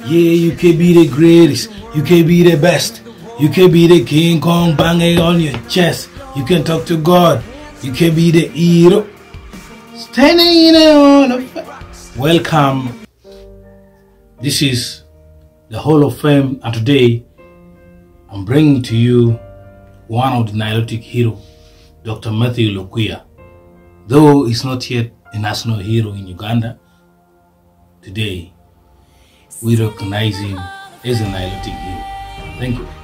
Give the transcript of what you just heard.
Yeah, you can be the greatest. You can be the best. You can be the King Kong banging on your chest. You can talk to God. You can be the hero. Standing in all of welcome. This is the Hall of Fame, and today I'm bringing to you one of the Nilotic hero, Dr. Mathew Lukwiya. Though he's not yet a national hero in Uganda, today we recognize him as a Nilotic hero. Thank you.